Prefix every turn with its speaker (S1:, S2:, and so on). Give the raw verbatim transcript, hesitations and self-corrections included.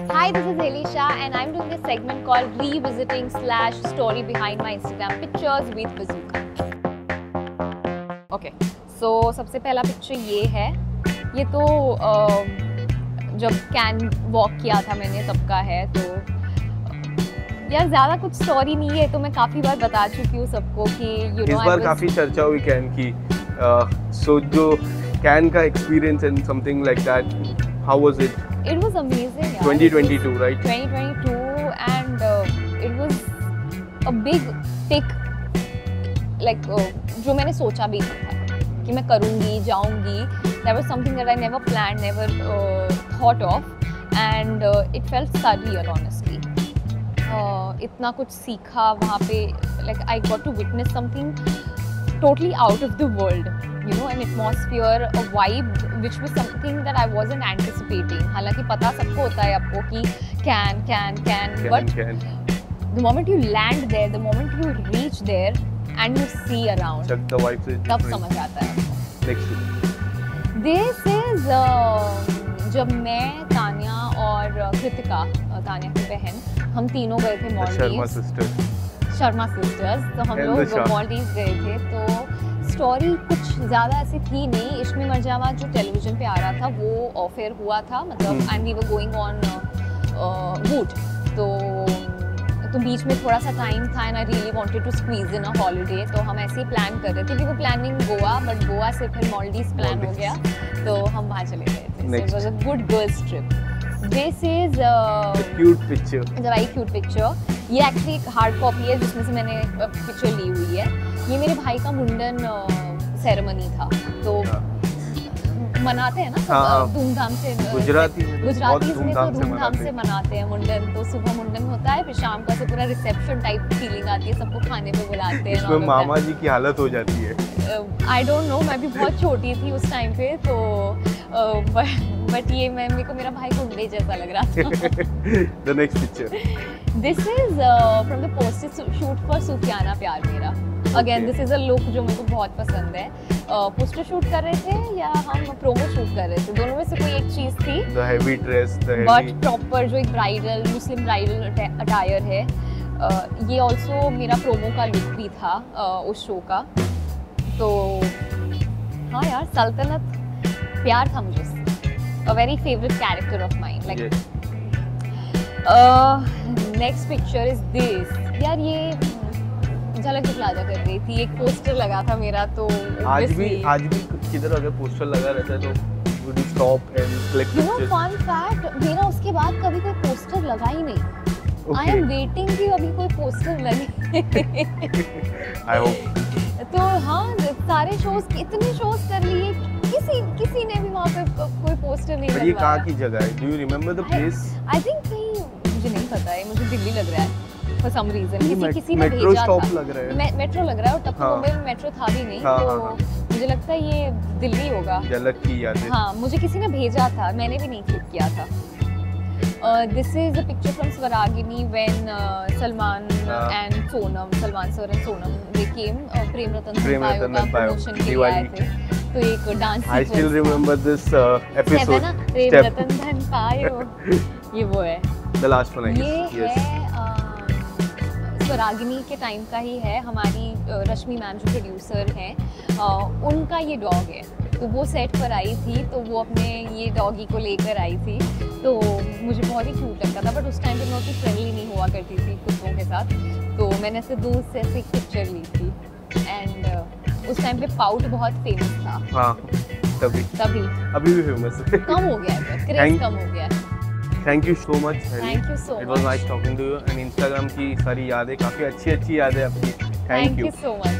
S1: Hi, this is Elisha and I'm doing this segment called Revisiting slash Story Behind My Instagram Pictures with Bazooka. Okay, so सबसे पहला picture ये है. ये तो uh, जब can walk किया था मैंने तब का है. तो यार ज़्यादा कुछ स्टोरी नहीं है, तो मैं काफ़ी बार बता चुकी हूँ सबको कि you know,
S2: इस बार काफ़ी चर्चा हुई कैन की. सो जो कैन का experience and something like that, how was it?
S1: It was amazing. Yeah.
S2: twenty twenty-two, right?
S1: twenty twenty-two, and uh, it was a big tick. Like uh, जो मैंने सोचा भी नहीं था कि मैं करूँगी, जाऊँगी. That was something that I never planned, never uh, thought of, and uh, it felt surreal, honestly. Uh, इतना कुछ सीखा वहाँ पे. Like I got to witness something totally out of the world. You know, an atmosphere, a vibe, which was something that I wasn't anticipating. हालांकि पता सबको होता है आपको कि can, can, can,
S2: Can,
S1: but
S2: can.
S1: the moment you land there, the moment you reach there, and you see around,
S2: Check the vibes is
S1: तब
S2: different.
S1: समझ आता है.
S2: Next.
S1: This is uh, जब मैं तान्या और कृतिका, तान्या की बहन, हम तीनों गए थे
S2: The Sharma
S1: Maldives.
S2: sisters.
S1: Sharma sisters. तो हम
S2: And the
S1: लोग
S2: Shah.
S1: मॉलडीव्स गए थे. तो स्टोरी कुछ ज़्यादा ऐसी थी नहीं. इश्मी मरजावा जो टेलीविज़न पे आ रहा था वो ऑफ एयर हुआ था, मतलब and we were going on Voot. तो तो बीच में थोड़ा सा टाइम था and I really wanted to squeeze in a holiday. तो हम ऐसे ही प्लान कर रहे थे. We were planning Goa, but Goa से फिर मॉलडीव्स प्लान हो गया, तो हम वहाँ चले गए थे. So it was a good girls trip. This is
S2: Cute picture.
S1: Very cute picture. ये एक्चुअली एक हार्ड कॉपी है जिसमें से मैंने पिक्चर ली हुई है. ये मेरे भाई का मुंडन सेरेमनी था, तो मनाते हैं ना
S2: हाँ,
S1: धूमधाम से.
S2: गुजराती
S1: गुजराती में तो
S2: धूमधाम से
S1: धूमधाम से
S2: मनाते
S1: मनाते हैं मुंडन. तो सुबह मुंडन होता है, फिर शाम को से पूरा रिसेप्शन टाइप फीलिंग आती है, सबको खाने पे बुलाते हैं.
S2: इसमें मामा जी की हालत हो जाती है.
S1: आई डोंट नो, मैं भी बहुत छोटी थी उस टाइम पे, तो बट ये मैं मेरे को मेरा भाई गुंडे जैसा लग रहा था.
S2: The next picture.
S1: This is from the poster shoot for Sufiyana Pyaar Mera. Again this is a look जो मेरे को बहुत पसंद है. पोस्टर शूट कर रहे थे या हम प्रोमो शूट कर रहे थे, दोनों में से कोई एक चीज़ थी.
S2: The heavy dress, the
S1: but
S2: heavy.
S1: Proper जो एक ब्राइडल मुस्लिम ब्राइडल अटायर है. uh, ये ऑल्सो मेरा प्रोमो का लुक भी था uh, उस शो का. तो हाँ यार, सल्तनत प्यार था मुझे. A very favourite character of mine. Like next picture is this. यार ये झलक दिखलाजा कर रही थी, एक पोस्टर लगा था मेरा. तो
S2: आज भी आज भी किधर अगर पोस्टर लगा रहता है तो would you stop and click
S1: you know
S2: pictures?
S1: Fun fact, मेरा उसके बाद कभी कोई पोस्टर लगा ही नहीं. आई एम वेटिंग कि अभी कोई पोस्टर लगे.
S2: I hope.
S1: तो हाँ, सारे शोज, इतने शोज कर लिए, किसी किसी ने भी वहाँ पे कोई पोस्टर नहीं
S2: पर ये
S1: लगवाया.
S2: कहाँ की जगह है? Do you remember the place?
S1: I think कहीं, मुझे नहीं पता है, मुझे दिल्ली लग रहा है फॉर सम रीजन.
S2: ये
S1: किसी
S2: मेट-
S1: किसी ने
S2: मेट्रो
S1: भेजा
S2: स्टॉप
S1: था.
S2: लग रहा है.
S1: मे, मेट्रो लग रहा है, और तब तो
S2: हाँ.
S1: मुंबई में मेट्रो था भी नहीं.
S2: हाँ,
S1: तो
S2: हाँ, हाँ.
S1: मुझे लगता है ये दिल्ली होगा.
S2: झलक की यादें.
S1: हाँ, मुझे किसी ने भेजा था, मैंने भी नहीं क्लिक किया था. This is a picture from Swaragini when Salman and Sonam, Salman sir and Sonam they came Prem Ratan
S2: Prem
S1: Payo
S2: Ratan
S1: का
S2: पायो,
S1: प्रमोशन के लिए
S2: दिवाली.
S1: आए थे. तो एक dance
S2: I still remember this uh, episode.
S1: ना, प्रेम
S2: Step.
S1: रतन धन पायो. ये वो है.
S2: The last one, I
S1: ये
S2: guess. Yes.
S1: है अ, स्वरागिनी के टाइम का ही है. हमारी अ, रश्मि मैम जो प्रोड्यूसर हैं, अ, उनका ये डॉग है. तो वो सेट पर आई थी, तो वो अपने ये डॉगी को लेकर आई थी. तो मुझे बहुत ही क्यूट लगता था, बट उस टाइम पे मैं उतनी फ्रेंडली नहीं हुआ करती थी कुत्तों के साथ. तो मैंने ऐसे दूर से ऐसे एक पिक्चर ली थी. एंड uh, उस टाइम पे पाउट बहुत फेमस था.
S2: हाँ, तभी.
S1: तभी
S2: अभी भी फेमस है.
S1: कम हो गया है, क्रेज
S2: Thank-
S1: कम हो गया है.
S2: Thank you so much.
S1: Thank you so
S2: It was
S1: much.
S2: nice talking to you. And Instagram की सारी यादें, काफ़ी अच्छी अच्छी यादें आपकी. Thank
S1: Thank
S2: you.
S1: you so much.